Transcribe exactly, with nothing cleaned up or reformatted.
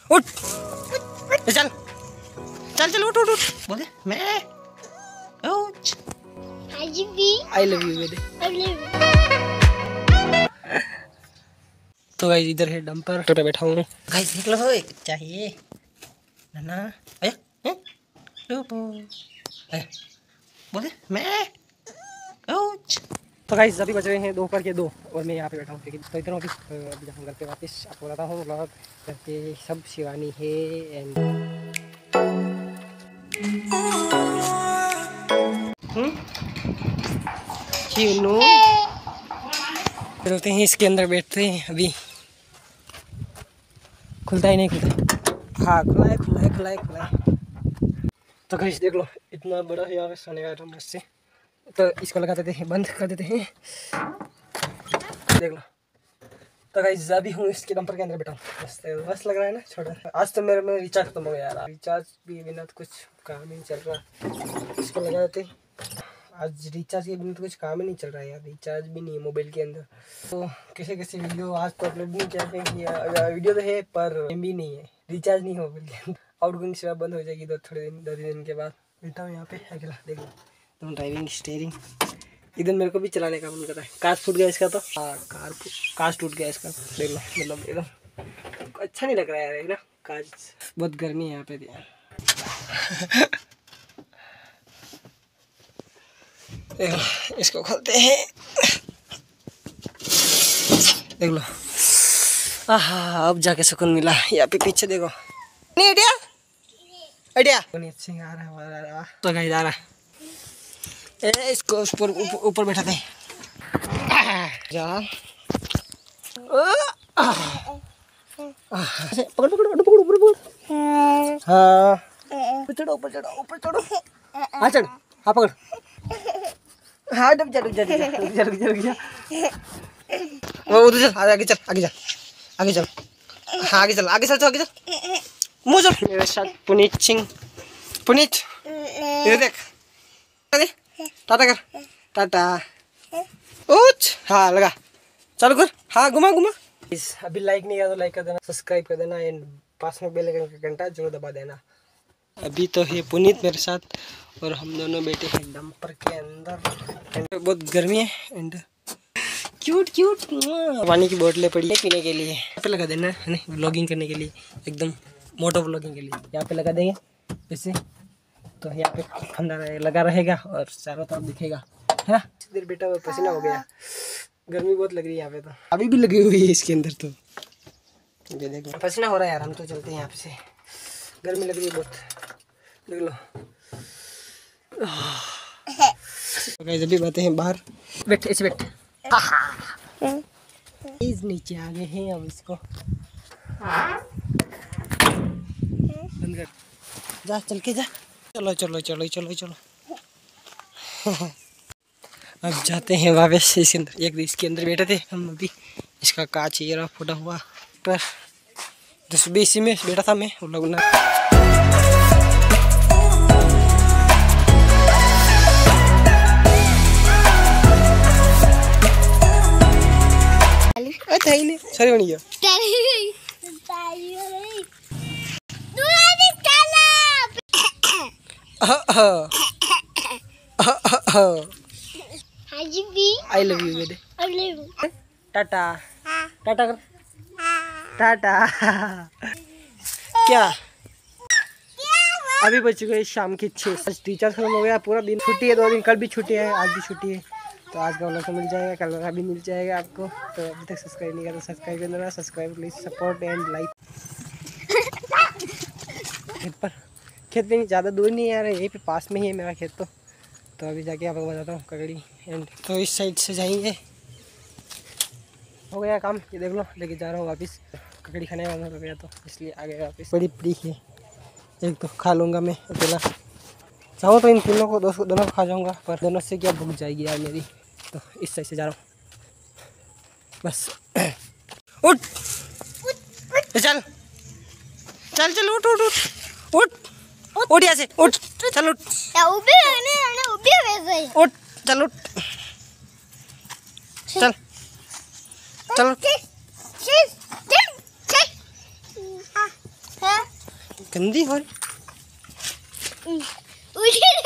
उठ चल चल चल उठ उठ उठ बोले मैं आई लव यू बेटे। तो गाइस इधर है डंपर पे बैठा हूँ। गाइस देख लो एक चाहिए ना आया बोले मैं। तो गाइस अभी बज रहे हैं दोपहर के दो और मैं यहाँ पे बैठा हूँ तो इधर वापस अभी जाऊँ घर पे वापस आपको बताता हूँ व्लॉग घर पे सब शिवानी है एंड चीनू रहते हैं इसके अंदर बैठते हैं। अभी खुलता ही नहीं खुलता। हाँ खुला है खुला है खुला है खुला है। तो गाइस देख लो इतना बड़ा है यहाँ पे सोने का रूम से तो इसको लगा देते हैं बंद कर देते हैं। देख लो तो गाइस अभी हूँ इसके डंपर के अंदर बैठा हूँ। बस बस लग रहा है ना छोटा। आज तो मेरे में रिचार्ज खत्म हो गया यार। रिचार्ज भी बिना तो कुछ काम ही नहीं चल रहा। इसको लगा देते आज रिचार्ज के बिना तो कुछ काम ही नहीं चल रहा है यार। रिचार्ज भी नहीं है मोबाइल के अंदर तो कैसे कैसे वीडियो आज तो अपलोड नहीं कर पाएंगे। वीडियो तो है पर एम बी नहीं है रिचार्ज नहीं है मोबाइल के अंदर। आउटगोइंग सेवा बंद हो जाएगी दो थोड़े दिन दो तीन दिन के बाद। बैठा हूँ यहाँ पे अकेला देख लो तुम ड्राइविंग स्टीयरिंग इधर मेरे को भी चलाने का मन कर रहा है। कांच फूट गया इसका तो हाँ कार कांच टूट गया इसका देख लो मतलब एकदम अच्छा नहीं लग रहा है यार ना कांच। बहुत गर्मी है यहाँ पे यार। देख लो इसको खोलते हैं देख लो आहा अब जाके सुकून मिला। यहाँ पे पीछे देखो नहीं अडिया अडिया सिंह आ रहा है तो गाइस आ रहा है। ए, इसको ऊपर ऊपर बैठाते हैं जा पकड़ पकड़ पकड़ पकड़ ऊपर पकड़। हाँ चढ़ो ऊपर चढ़ो ऊपर चढ़ो। हाँ चढ़ हाँ पकड़ हाँ डब जा डब जा डब जा डब जा डब जा वो उधर चल आगे चल आगे चल आगे चल हाँ आगे चल आगे चल तो आगे चल मुँह चल। मेरे साथ पुनीत सिंह पुनीत ये देख टाटा कर टाटा उच हाँ लगा चलो कर हाँ घुमा घुमा। इस अभी लाइक नहीं किया तो लाइक कर देना सब्सक्राइब कर देना एंड पास में बेल आइकन का घंटा जरूर दबा देना। अभी तो है पुनीत मेरे साथ और हम दोनों बैठे हैं डंपर के अंदर एंड बहुत गर्मी है एंड क्यूट क्यूट पानी की बोतलें पड़ी है पीने के लिए। यहाँ पे लगा देना है ना व्लॉगिंग करने के लिए एकदम मोटो व्लॉगिंग के लिए यहाँ पे लगा देंगे ऐसे तो यहाँ पे ठंडा रहे, लगा रहेगा और चारों तरफ दिखेगा है ना। देर बेटा वो पसीना हो गया गर्मी बहुत लग रही है यहाँ पे तो अभी भी लगी हुई है इसके अंदर तो ये देखो पसीना हो रहा है यार। हम तो चलते हैं यहाँ पे से गर्मी लग रही है बहुत देख लो। तो गाइस अभी बातें हैं बाहर बैठ ऐसे बैठ इस नीचे आ गए हैं अब इसको बंद कर जा चल के जा चलो चलो चलो चलो चलो। अब जाते हैं वापस इसके अंदर। एक इसके अंदर बैठे थे हम अभी इसका कांच ये रहा फूटा हुआ पर दस बीस में बैठा था मैं उन लोगों ने सॉरी बनी गया आई लव यू बेटे टाटा टाटा कर टाटा। क्या अभी बच गए शाम की छः। आज टीचर खत्म हो गया पूरा दिन छुट्टी है दो दिन कल भी छुट्टी है आज भी छुट्टी है तो आज का वाला मिल जाएगा कल वाला भी मिल जाएगा आपको। तो अभी तक सब्सक्राइब नहीं किया तो सब्सक्राइब कर देना subscribe please support and like. खेत पर खेत में ज़्यादा दूर नहीं है यार यहीं पे पास में ही है मेरा खेत तो तो अभी जाके आपको बताता हूँ ककड़ी एंड तो इस साइड से जाएंगे। हो गया काम ये देख लो लेके जा रहा हूँ वापस ककड़ी खाने वाला हो गया तो इसलिए आ गया वापस। बड़ी बड़ी है एक तो खा लूँगा मैं अकेला चाहूँ तो इन तीनों को दोनों दोनों को खा जाऊँगा पर दोनों से क्या भूख जाएगी यार मेरी। तो इस साइड से जा रहा हूँ बस उठ चल चल चल उठ उठ उठ उठ उठ यहाँ से उठ चल उठ उठ चल उठ चल चल गंदी हो रही। उठी